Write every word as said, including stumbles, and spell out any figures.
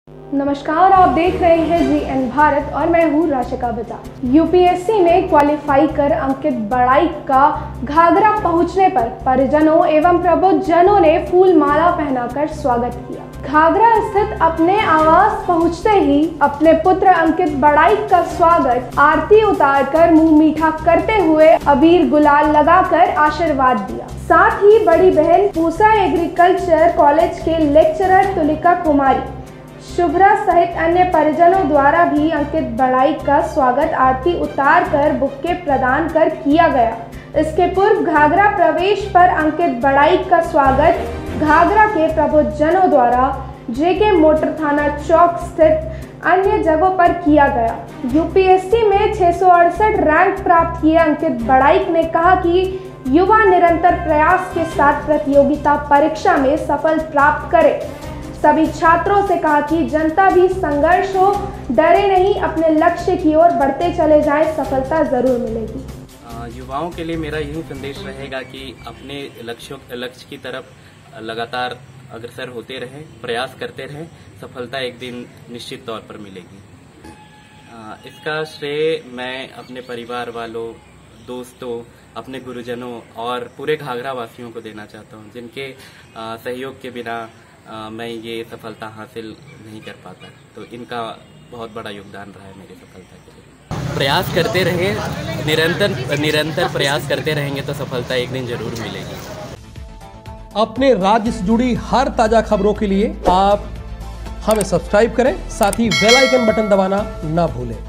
नमस्कार, आप देख रहे हैं जी एन भारत और मैं हूँ राशिका बजाज। यूपीएससी में क्वालिफाई कर अंकित बड़ाइक का घाघरा पहुंचने पर परिजनों एवं प्रबुद्धजनों ने फूल माला पहनाकर स्वागत किया। घाघरा स्थित अपने आवास पहुंचते ही अपने पुत्र अंकित बड़ाइक का स्वागत आरती उतारकर मुंह मीठा करते हुए अबीर गुलाल लगाकर आशीर्वाद दिया। साथ ही बड़ी बहन पूसा एग्रीकल्चर कॉलेज के लेक्चरर तुलिका कुमारी शुभ्रा सहित अन्य परिजनों द्वारा भी अंकित बड़ाइक का स्वागत आरती उतार कर बुक्के प्रदान कर किया गया। इसके पूर्व घाघरा प्रवेश पर अंकित बड़ाइक का स्वागत घाघरा के प्रबुद्धजनों द्वारा जेके मोटर थाना चौक स्थित अन्य जगहों पर किया गया। यूपीएससी में छह सौ अड़सठ रैंक प्राप्त किए अंकित बड़ाइक ने कहा कि युवा निरंतर प्रयास के साथ प्रतियोगिता परीक्षा में सफल प्राप्त करे। सभी छात्रों से कहा कि जनता भी संघर्ष हो, डरे नहीं, अपने लक्ष्य की ओर बढ़ते चले जाएं, सफलता जरूर मिलेगी। युवाओं के लिए मेरा यही संदेश रहेगा कि अपने लक्ष्यों लक्ष्य की तरफ लगातार अग्रसर होते रहें, प्रयास करते रहें, सफलता एक दिन निश्चित तौर पर मिलेगी। इसका श्रेय मैं अपने परिवार वालों, दोस्तों, अपने गुरुजनों और पूरे घाघरा वासियों को देना चाहता हूं, जिनके सहयोग के बिना आ, मैं ये सफलता हासिल नहीं कर पाता। तो इनका बहुत बड़ा योगदान रहा है मेरी सफलता के लिए। प्रयास करते रहे, निरंतर निरंतर प्रयास करते रहेंगे तो सफलता एक दिन जरूर मिलेगी। अपने राज्य से जुड़ी हर ताजा खबरों के लिए आप हमें सब्सक्राइब करें, साथ ही बेल आइकन बटन दबाना ना भूलें।